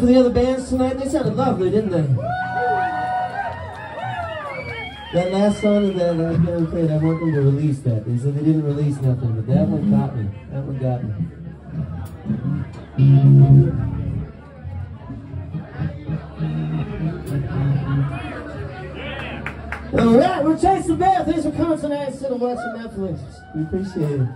for the other bands tonight? They sounded lovely, didn't they? That last song that I was going to play, I want them to release that. They said they didn't release nothing, but that one got me. That one got me. All right, we're Chase the Bear. Thanks for coming tonight instead of watching Netflix. We appreciate it.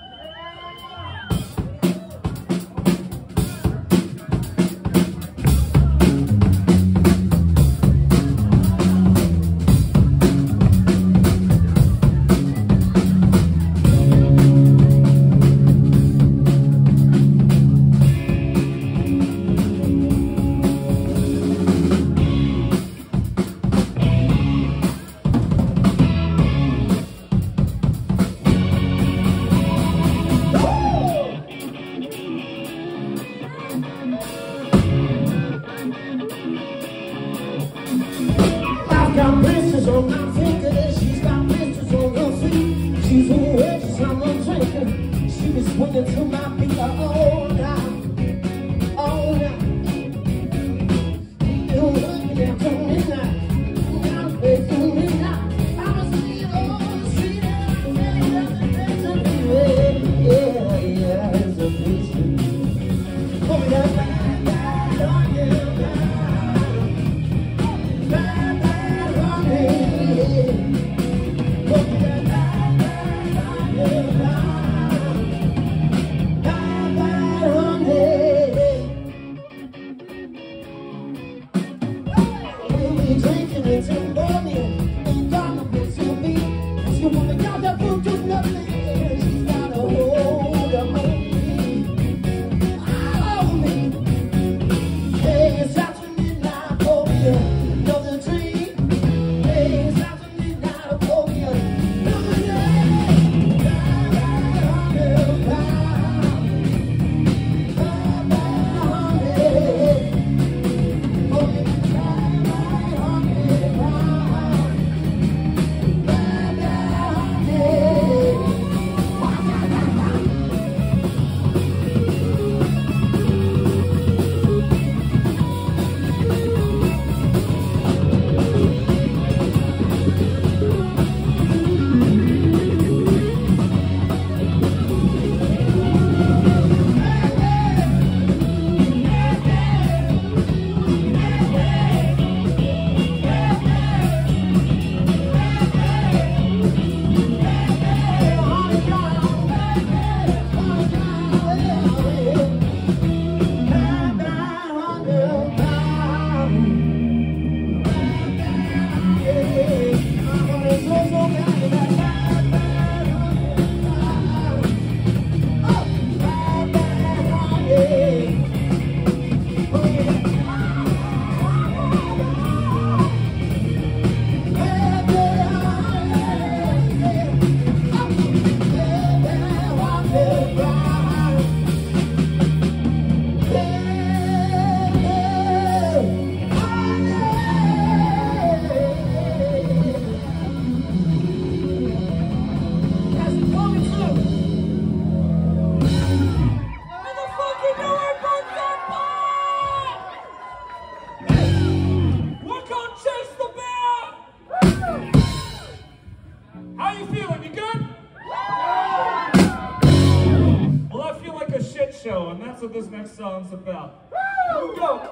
That's what this next song's about. Woo! Go!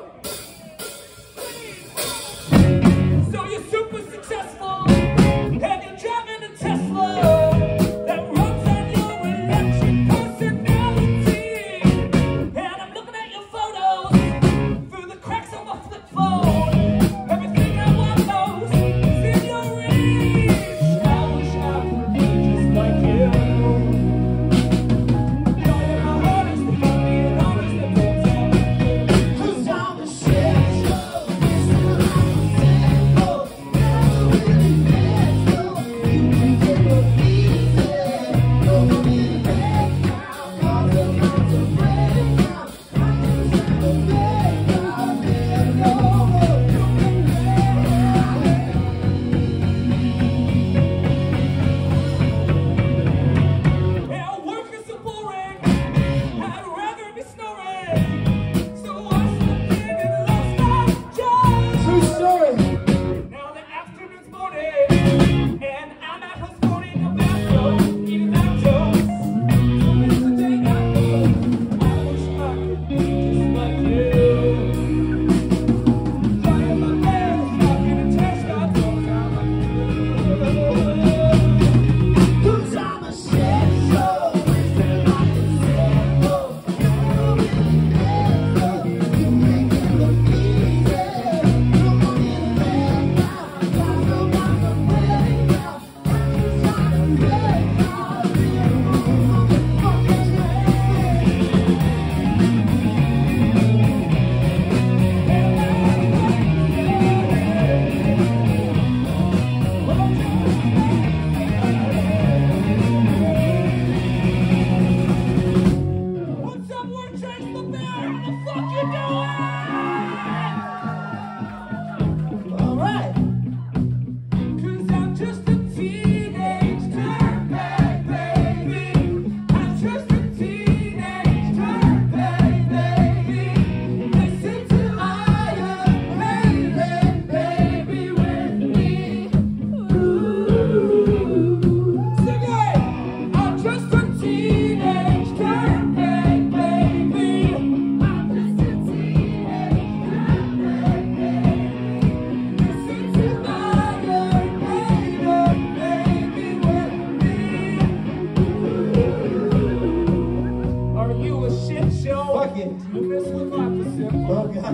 So you're super successful, and you're driving a Tesla that runs on your electric personality. And I'm looking at your photos through the cracks of my flip phone. Everything I want knows is in your reach. I wish I could be just like you. You're my heart is the money and honest the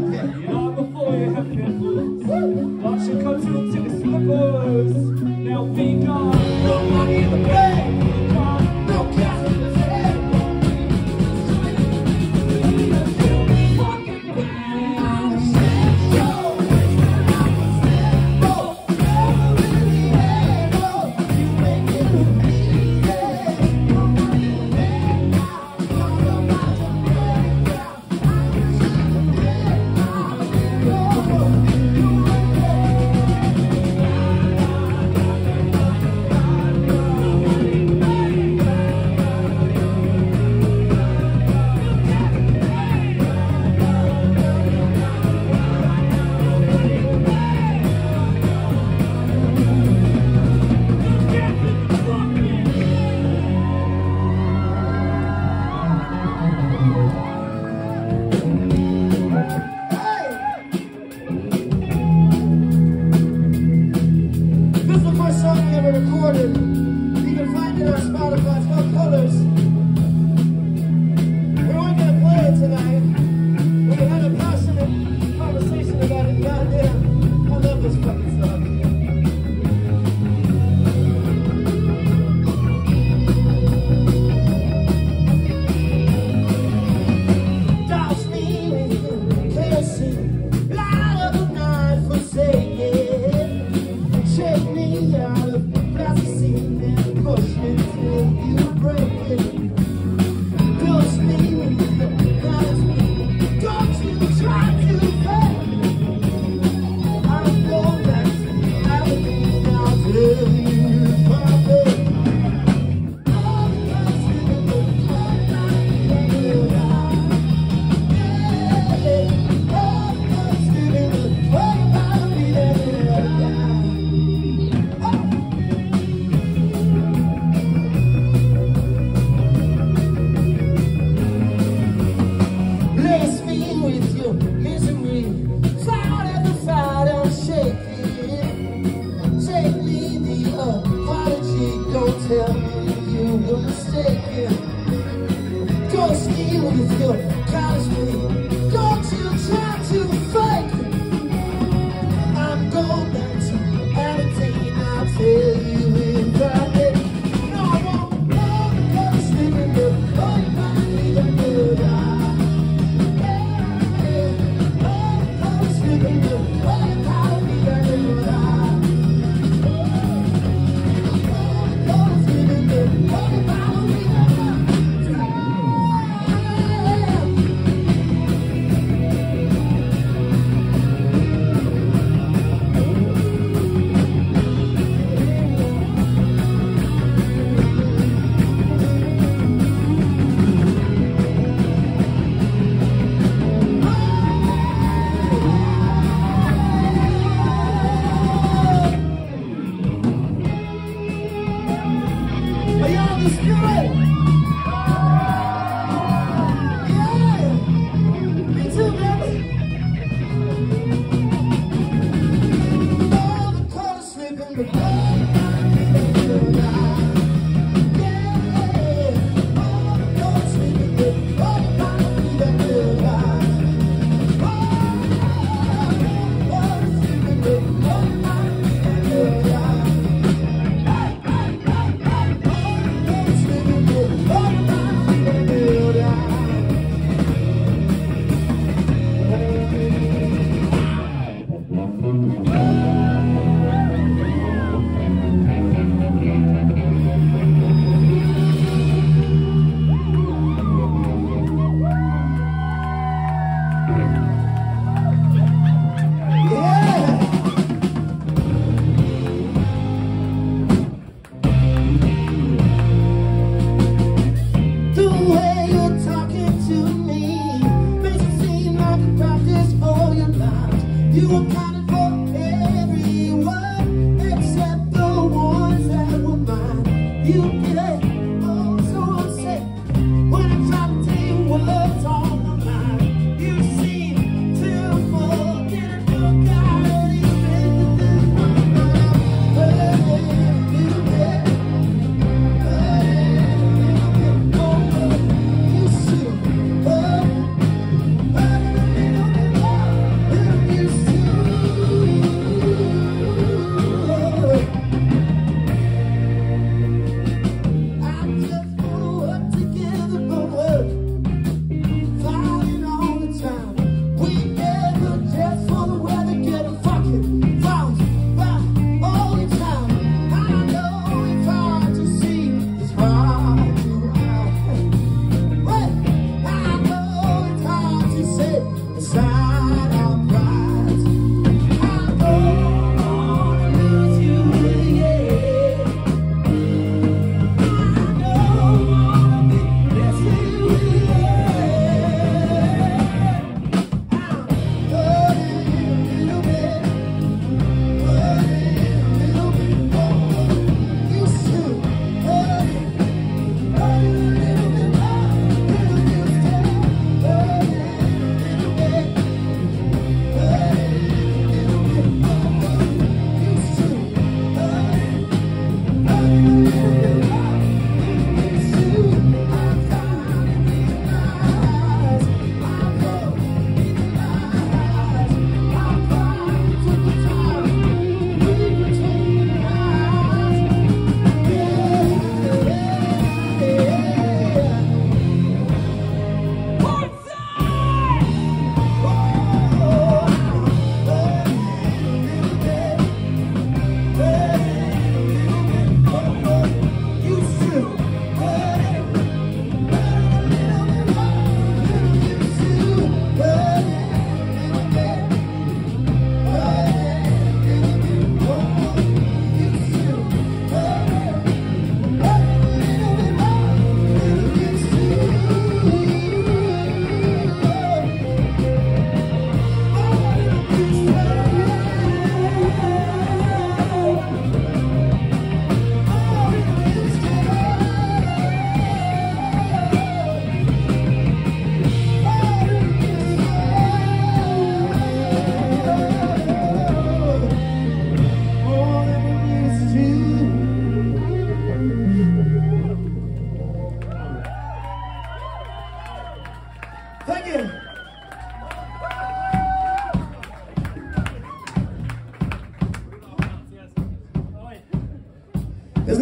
Yeah, before you have pimples, watch your cartoon tickets to the boys. Now be gone, no money in the bank, no cash in the head.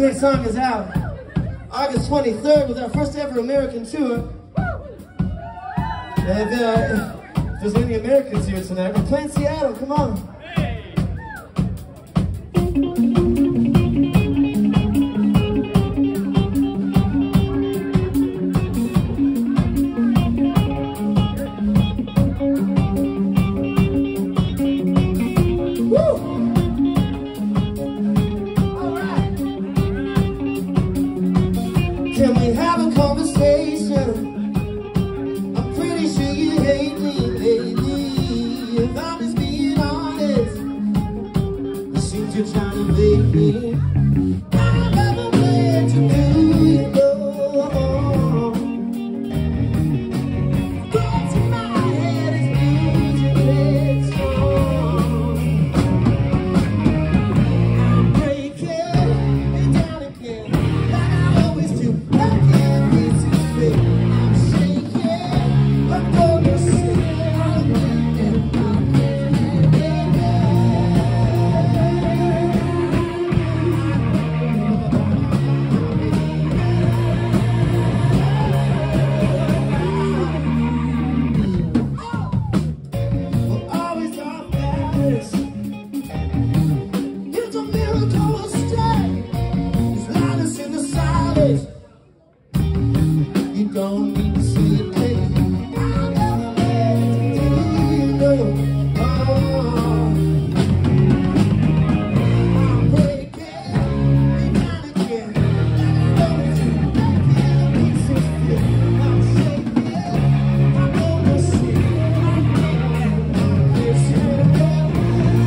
next song is out August 23rd with our first ever American tour. And if there's any Americans here tonight, we're playing Seattle, come on. Can we have a conversation? I'm pretty sure you hate me, baby. If I'm just being honest, it seems you're trying to make me. I never meant to do you wrong. Thoughts in my head is losing its song. I'm breaking it down again, like I always do. You don't need to see it, baby. I never meant to do you wrong. I'm breaking it down again, like I always do. Making pieces fit. I'm shaking, I'm gonna see. I'm missing.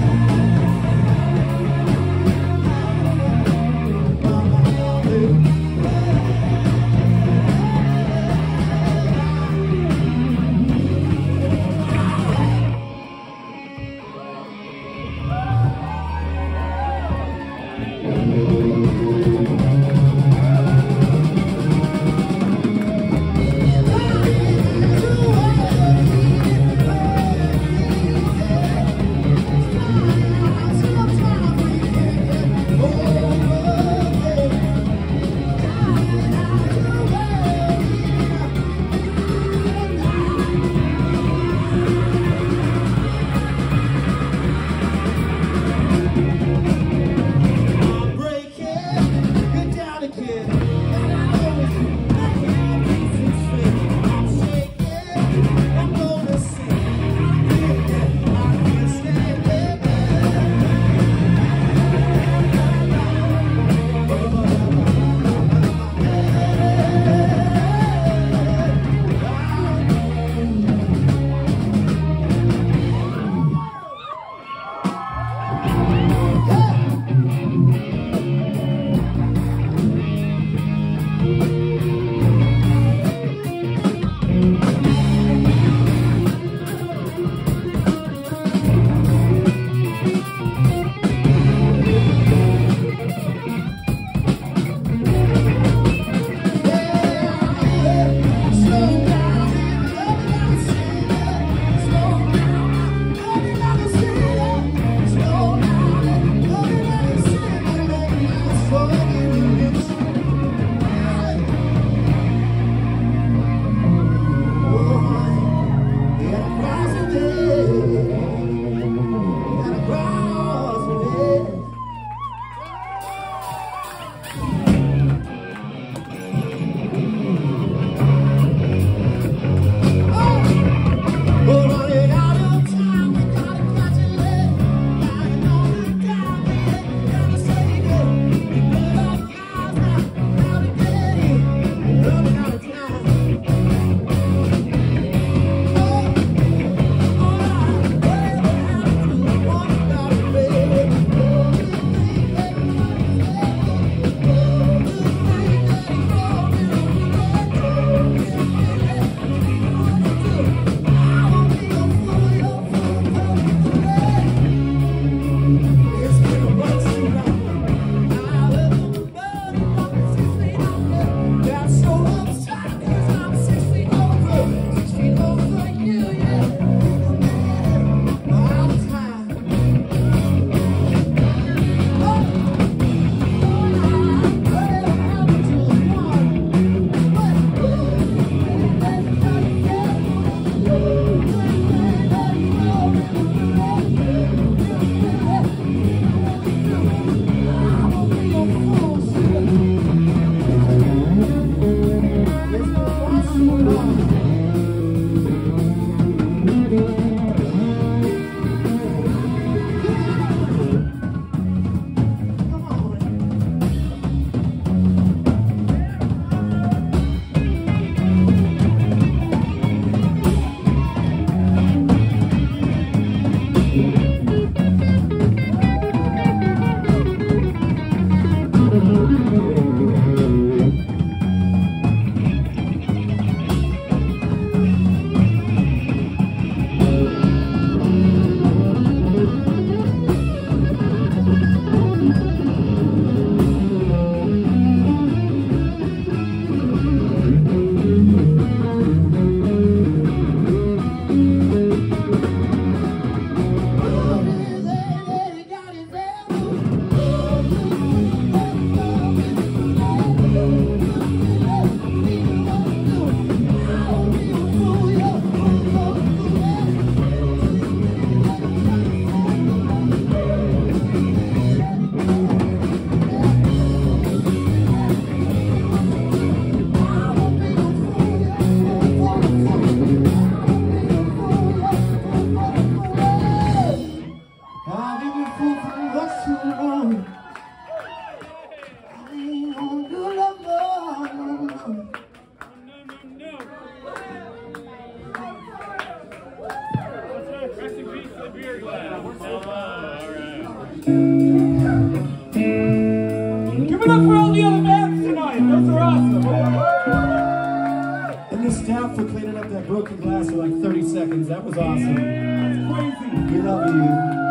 Give it up for all the other bands tonight. Those are awesome. And the staff for cleaning up that broken glass for like 30 seconds. That was awesome. That's crazy. We love you.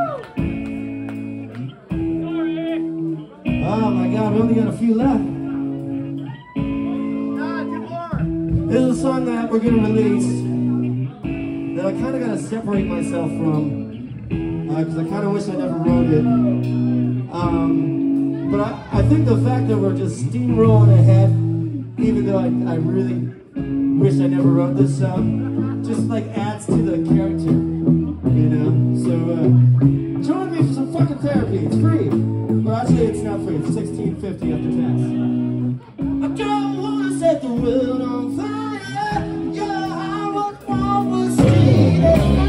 Oh my God, we only got a few left. This is a song that we're gonna release that I kind of gotta separate myself from because I kind of wish I never wrote it. But I think the fact that we're just steamrolling ahead, even though I really wish I never wrote this song, just like adds to the character, you know? So join me for some fucking therapy. It's free. Well, actually, it's not free. It's $16.50 after tax. I don't want to set the world on fire. Your heart was cheating.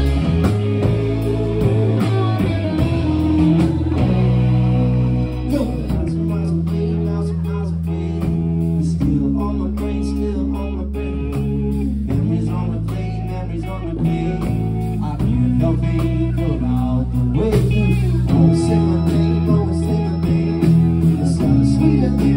Sing my name, always sing my name. The sound is sweet and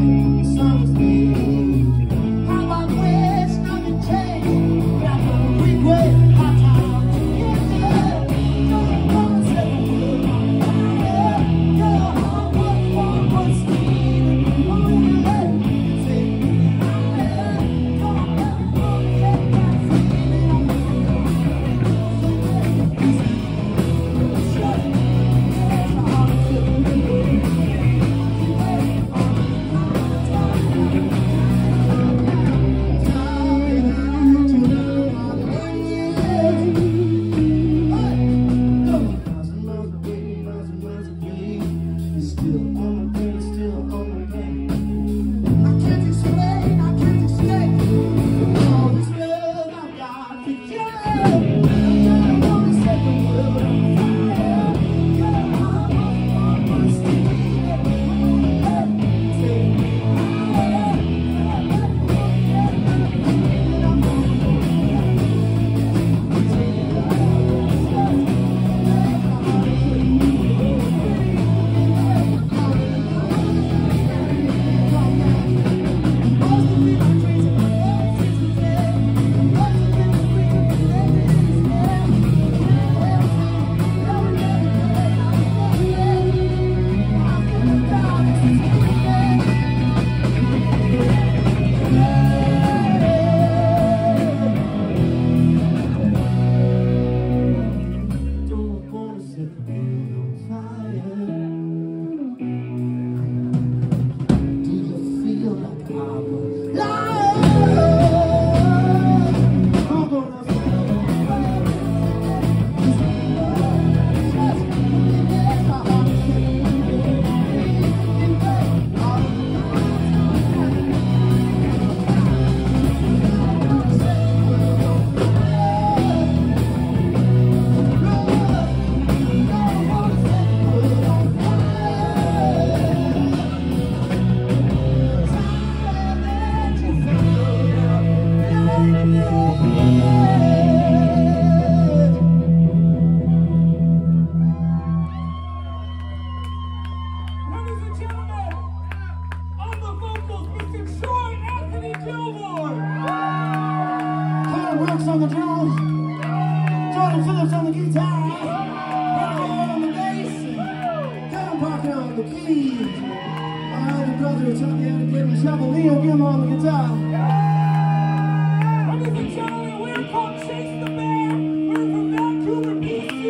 taught me how to get in trouble. Leo Gilmore on the guitar. Ladies and gentlemen, we're called Chase the Bear. We're from Vancouver, BC.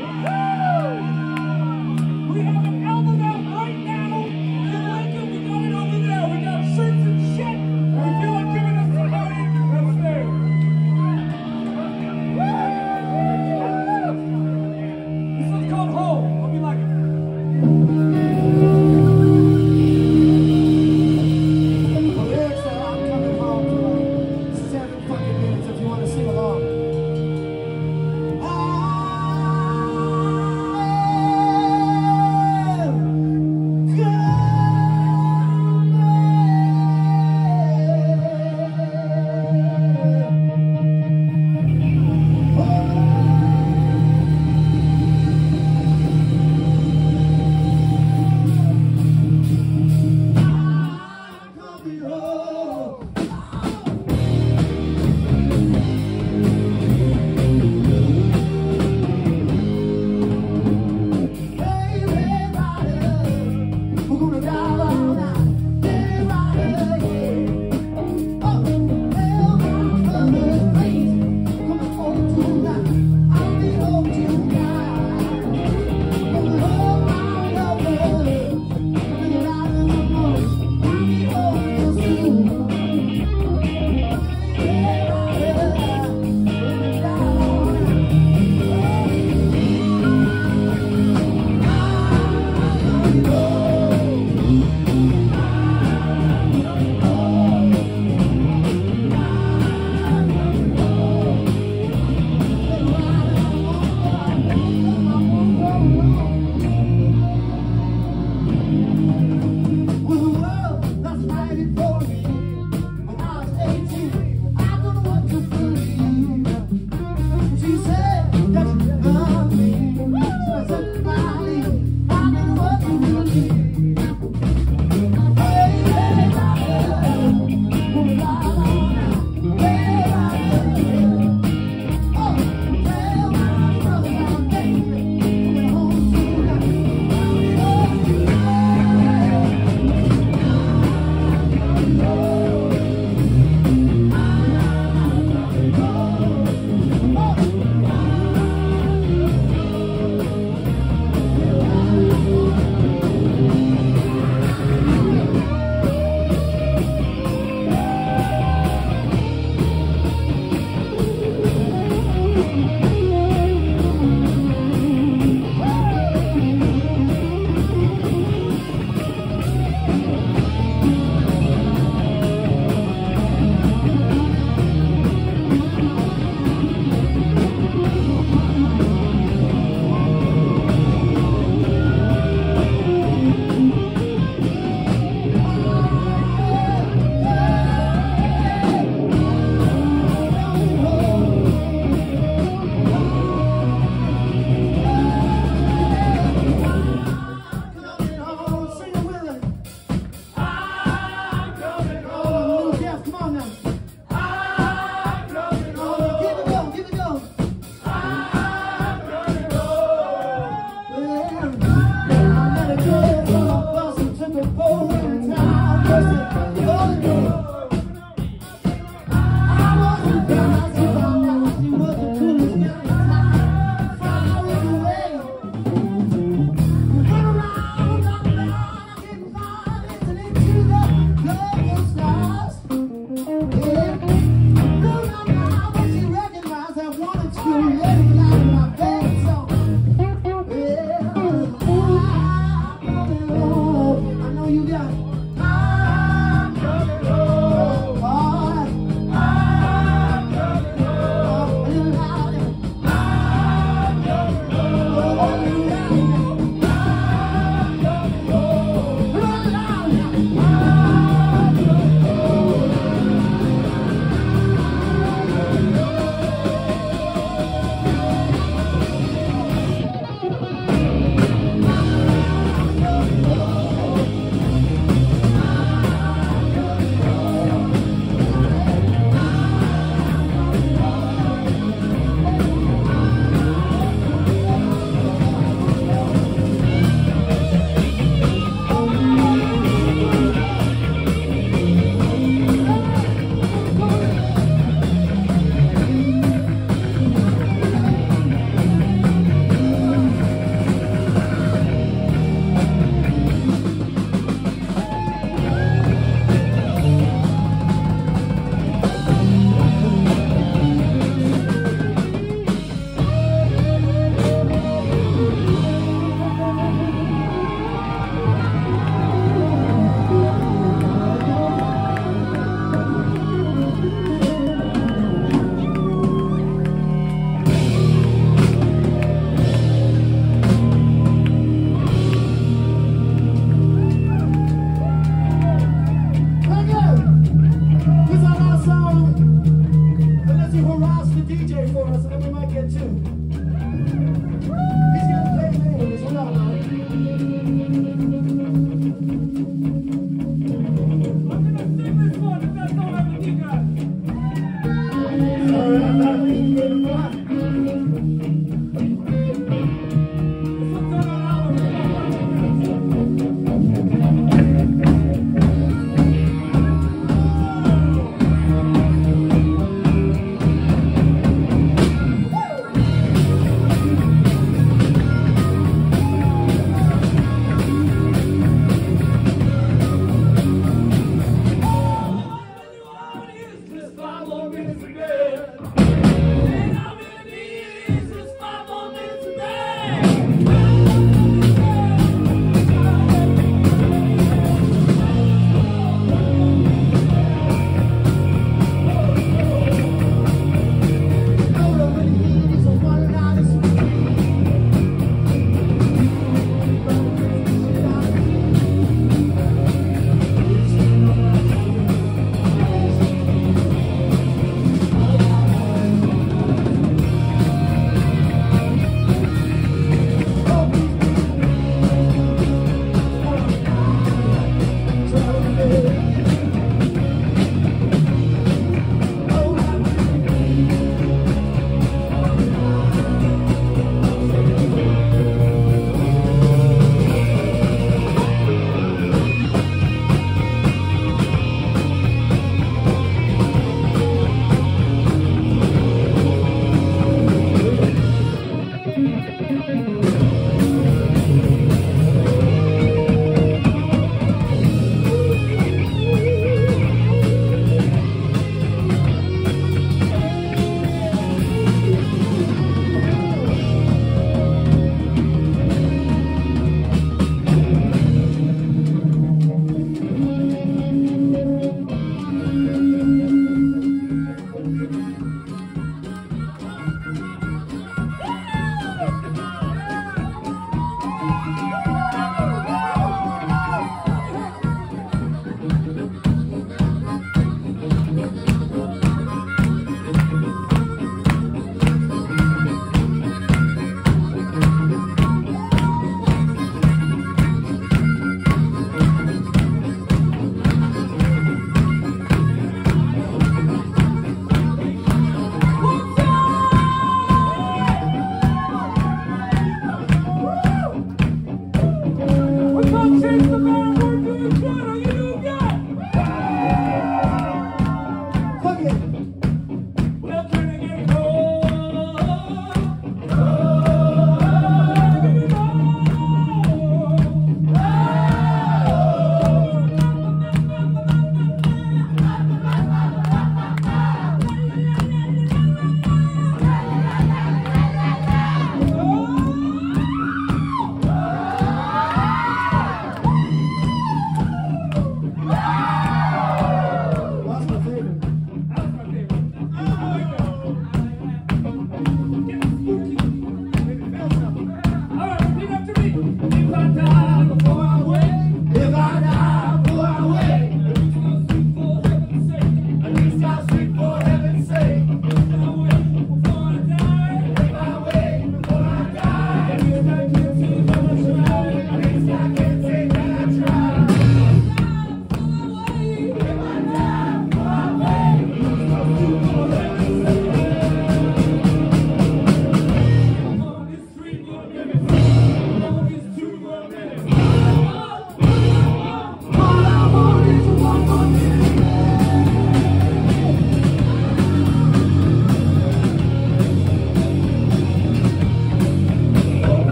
We have an album out right now. In Lincoln, we got it over there. We got shirts and shit. And we feel like giving us some money. Let's do. This one's called Home. Hope you like it. The lyrics are I'm coming home for like 7 fucking minutes if you want to sing along.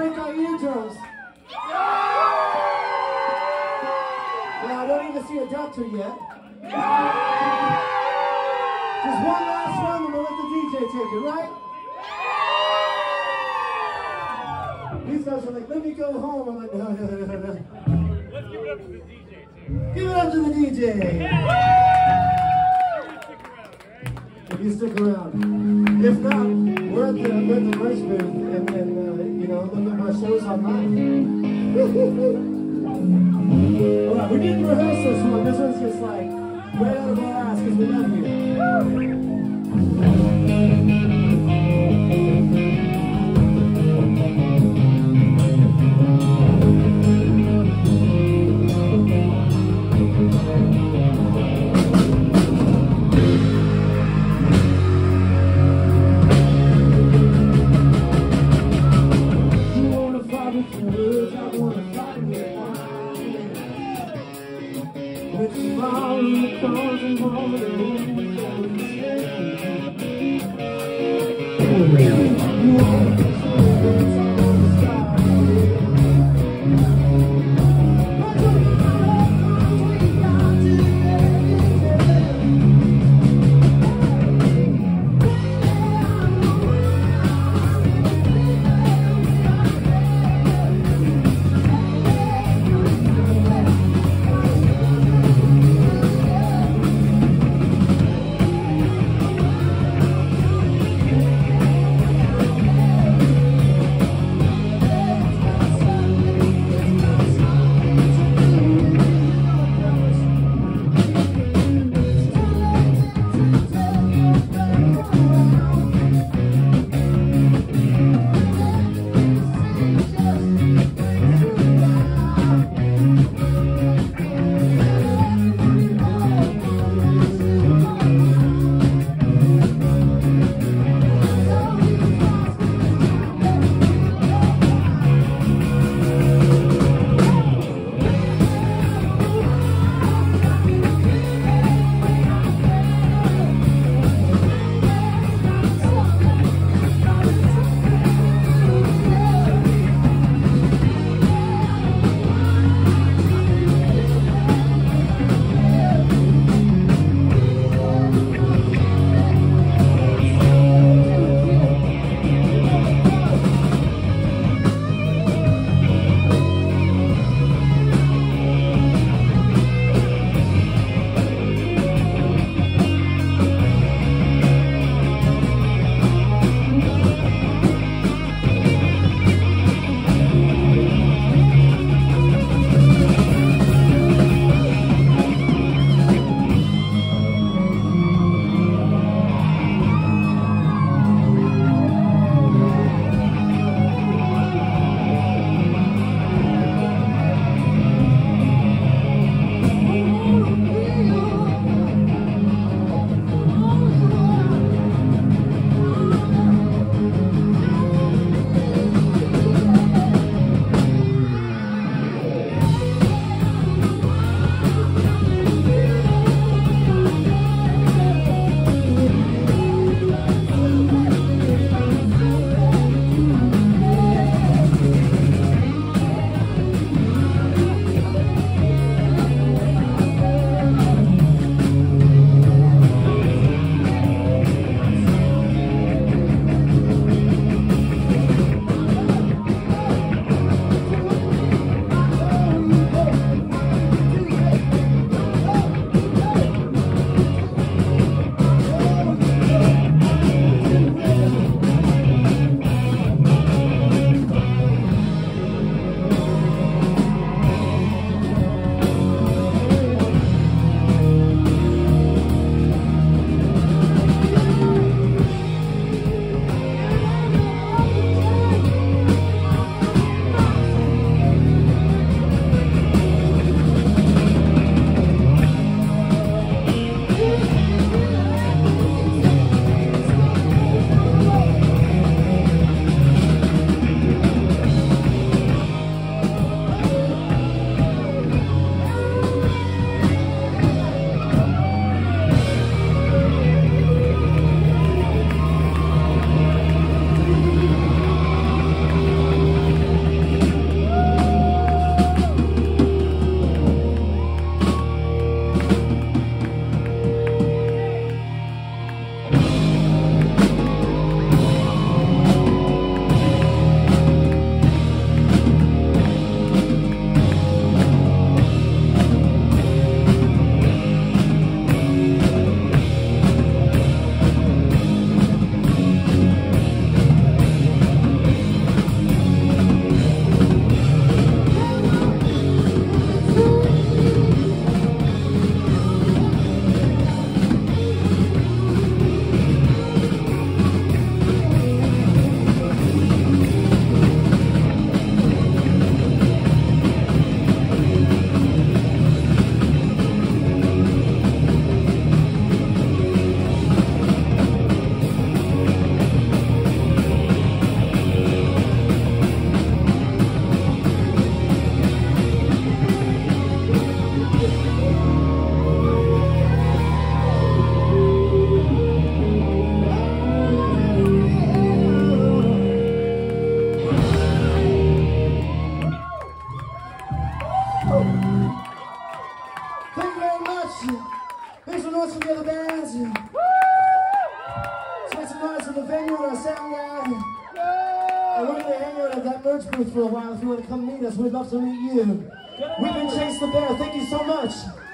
break our eardrums. Yeah, I don't even see a doctor yet. Just one last one, and we'll let the DJ take it, right? These guys are like, let me go home. I'm like, no. Let's give it up to the DJ, too. Give it up to the DJ. If you stick around. If not, we're at the merch booth, and then, you know, look at our shows online. Alright, we didn't rehearse this one. This one's just like right out of our ass because we love you. Make some noise for the other bands. Let's make some noise for the venue and our sound guy. And we're going to hang out at that merch booth for a while. If you want to come meet us, we'd love to meet you. We've been Chase the Bear. Thank you so much.